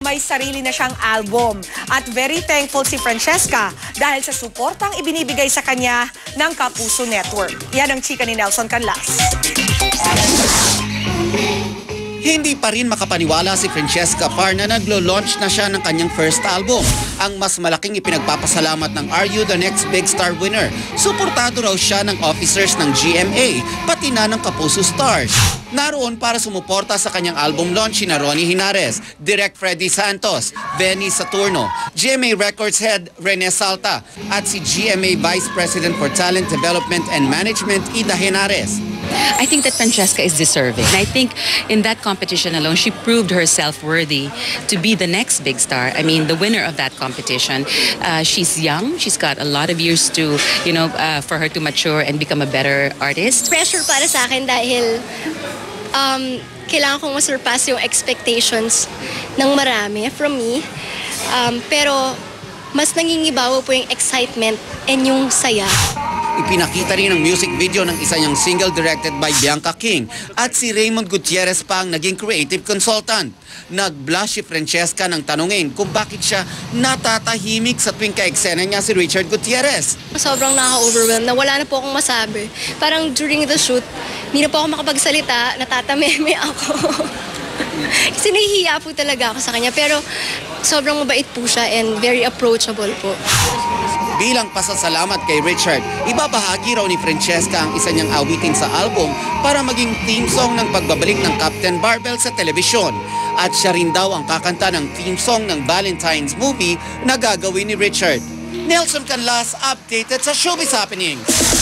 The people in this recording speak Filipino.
may sarili na siyang album. At very thankful si Francesca dahil sa suportang ibinibigay sa kanya ng Kapuso Network. Yan ang chika ni Nelson Canlas. Hindi pa rin makapaniwala si Francesca Parr na naglo-launch na siya ng kanyang first album. Ang mas malaking ipinagpapasalamat ng Are You the Next Big Star winner? Suportado raw siya ng officers ng GMA, pati na ng Kapuso Stars. Naroon para sumuporta sa kanyang album launch sina Ronnie Henares, Direk Freddy Santos, Benny Saturno, GMA Records Head Rene Salta, at si GMA Vice President for Talent Development and Management Ida Henares. I think that Francesca is deserving. I think in that competition alone, she proved herself worthy to be the next big star. I mean, the winner of that competition. She's young. She's got a lot of years to, for her to mature and become a better artist. Pressure para sa akin dahil kailangan kong masurpass yung expectations ng marami from me. Pero mas nangingibawa po yung excitement and yung saya. Ipinakita rin ang music video ng isa niyang single directed by Bianca King at si Raymond Gutierrez pa ang naging creative consultant. Nag-blush si Francesca nang tanungin kung bakit siya natatahimik sa tuwing ka-eksena niya si Richard Gutierrez. Sobrang nakaka-overwhelm na wala na po akong masabi. Parang during the shoot, hindi na po ako makapagsalita, natatameme ako. Kasi nahihiya po talaga ako sa kanya pero sobrang mabait po siya and very approachable po. Bilang pasasalamat kay Richard, ibabahagi raw ni Francesca ang isa niyang awitin sa album para maging theme song ng pagbabalik ng Captain Barbell sa telebisyon. At siya rin daw ang kakanta ng theme song ng Valentine's movie na gagawin ni Richard. Nelson Canlas, updated sa Showbiz Happenings.